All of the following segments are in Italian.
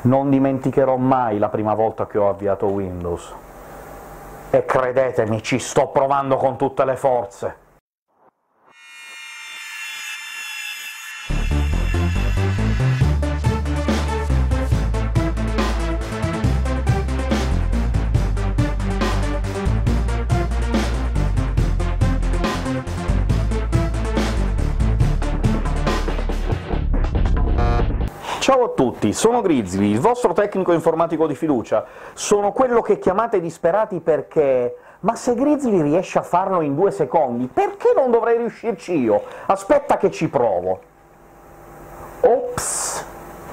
Non dimenticherò mai la prima volta che ho avviato Windows. E credetemi, ci sto provando con tutte le forze. Ciao a tutti, sono Grizzly, il vostro tecnico informatico di fiducia. Sono quello che chiamate disperati perché... ma se Grizzly riesce a farlo in 2 secondi, perché non dovrei riuscirci io? Aspetta che ci provo. Ops!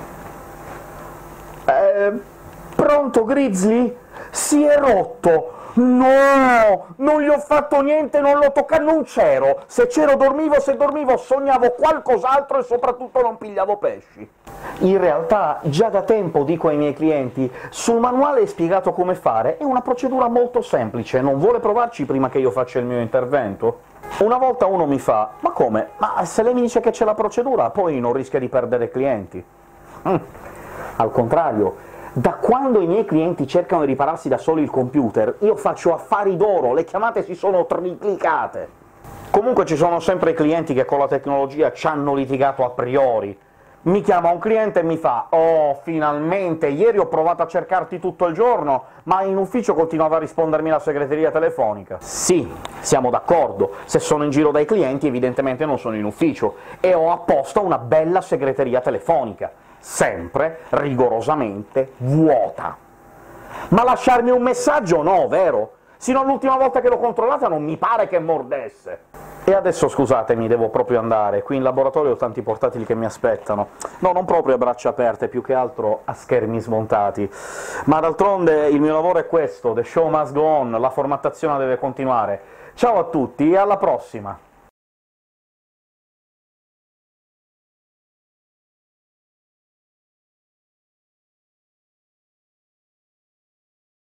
Pronto, Grizzly? Si è rotto! No! Non gli ho fatto niente, non l'ho toccato, non c'ero! Se c'ero dormivo, se dormivo sognavo qualcos'altro e soprattutto non pigliavo pesci. In realtà già da tempo dico ai miei clienti «sul manuale è spiegato come fare, è una procedura molto semplice, non vuole provarci prima che io faccia il mio intervento?» Una volta uno mi fa «ma come? Ma se lei mi dice che c'è la procedura, poi non rischia di perdere clienti?» Al contrario, da quando i miei clienti cercano di ripararsi da soli il computer, io faccio affari d'oro, le chiamate si sono triplicate! Comunque ci sono sempre i clienti che con la tecnologia ci hanno litigato a priori. Mi chiama un cliente e mi fa «Oh, finalmente! Ieri ho provato a cercarti tutto il giorno, ma in ufficio continuava a rispondermi la segreteria telefonica». Sì, siamo d'accordo, se sono in giro dai clienti evidentemente non sono in ufficio, e ho apposta una bella segreteria telefonica, sempre rigorosamente vuota. Ma lasciarmi un messaggio no, vero? Sino all'ultima volta che l'ho controllata non mi pare che mordesse. E adesso scusatemi, devo proprio andare, qui in laboratorio ho tanti portatili che mi aspettano. No, non proprio a braccia aperte, più che altro a schermi smontati. Ma d'altronde il mio lavoro è questo, the show must go on, la formattazione deve continuare. Ciao a tutti e alla prossima!